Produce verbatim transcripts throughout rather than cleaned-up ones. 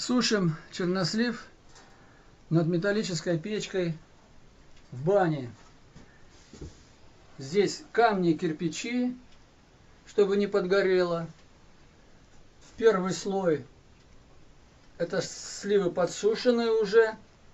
Сушим чернослив над металлической печкой в бане. Здесь камни, кирпичи, чтобы не подгорело. Первый слой — это сливы подсушенные уже.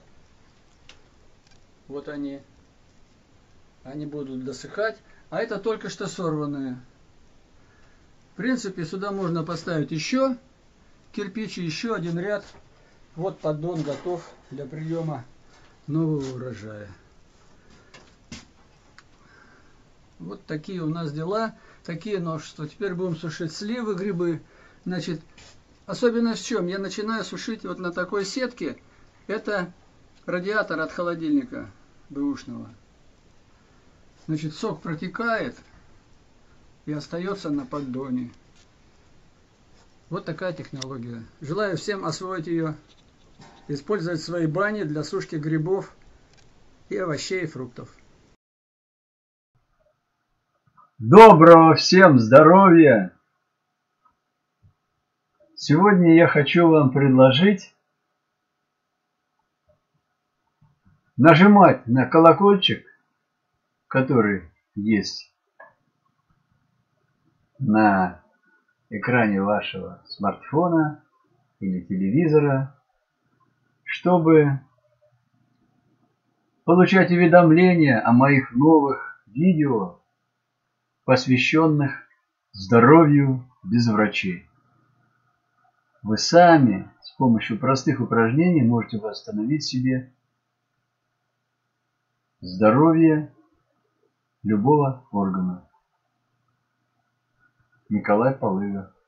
Вот они. Они будут досыхать. А это только что сорванные. В принципе, сюда можно поставить еще кирпич и еще один ряд. Вот поддон готов для приема нового урожая. Вот такие у нас дела, такие новшества. Теперь будем сушить сливы, грибы. Значит, особенность в чем? Я начинаю сушить вот на такой сетке. Это радиатор от холодильника бэушного. Значит, сок протекает и остается на поддоне. Вот такая технология. Желаю всем освоить ее, использовать в своей бане для сушки грибов и овощей и фруктов. Доброго всем здоровья! Сегодня я хочу вам предложить нажимать на колокольчик, который есть на экране вашего смартфона или телевизора, чтобы получать уведомления о моих новых видео, посвященных здоровью без врачей. Вы сами с помощью простых упражнений можете восстановить себе здоровье любого органа. Николай Полыга.